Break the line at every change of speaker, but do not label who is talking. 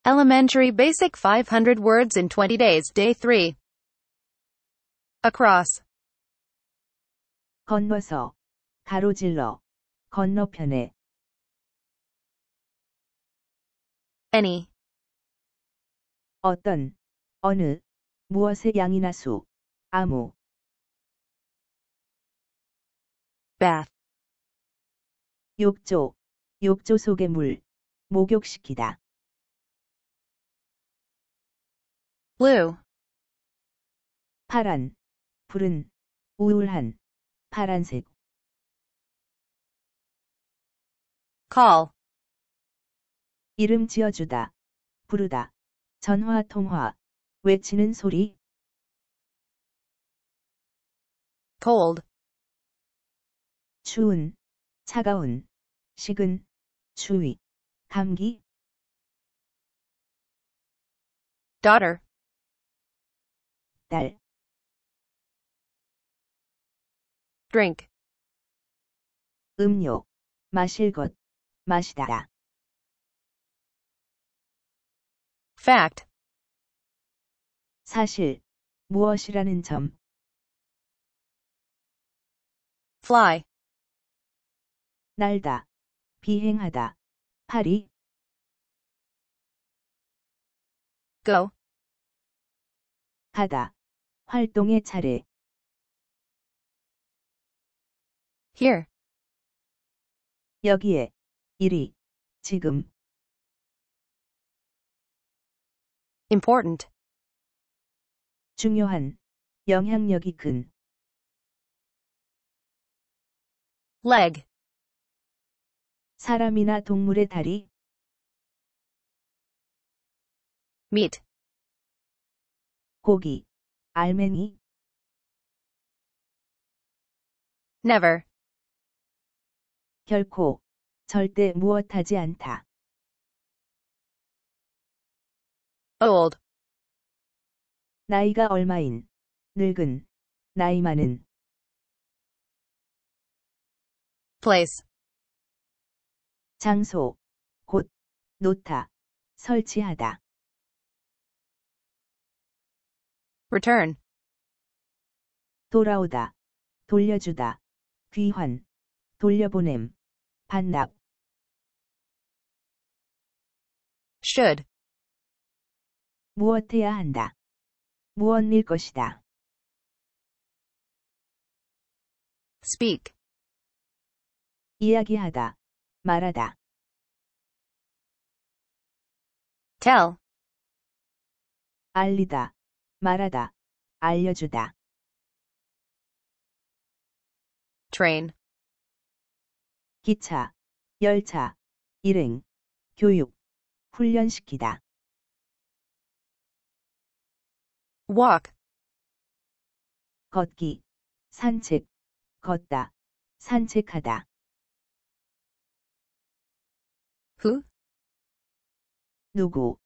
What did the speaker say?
Elementary Basic 500 Words in 20 Days, Day 3. Across.
건너서, 가로질러, 건너편에.
Any.
어떤, 어느, 무엇의 양이나 수, 아무.
Bath.
욕조, 욕조 속의 물, 목욕시키다.
Blue.
파란, 푸른, 우울한, 파란색.
Call.
이름 지어주다, 부르다, 전화 통화, 외치는 소리.
Cold.
추운, 차가운, 식은, 추위, 감기.
Daughter.
딸.
Drink.
음료, 마실 것, 마시다.
Fact.
사실, 무엇이라는 점.
Fly.
날다, 비행하다, 파리.
Go.
가다, 활동의 차례.
Here.
여기에, 이리, 지금.
Important.
중요한, 영향력이 큰.
Leg.
사람이나 동물의 다리.
Meat.
고기, 알맹이.
Never.
결코, 절대 무엇하지 않다.
Old.
나이가 얼마인, 늙은, 나이 많은.
Place.
장소, 곳, 놓다, 설치하다.
Return.
돌아오다, 돌려주다, 귀환, 돌려보냄, 반납.
Should.
무엇해야 한다. 무엇일 것이다.
Speak.
이야기하다, 말하다.
Tell.
알리다, 말하다, 알려주다.
Train.
기차, 열차, 일행, 교육, 훈련시키다.
Walk.
걷기, 산책, 걷다, 산책하다.
Who?
누구,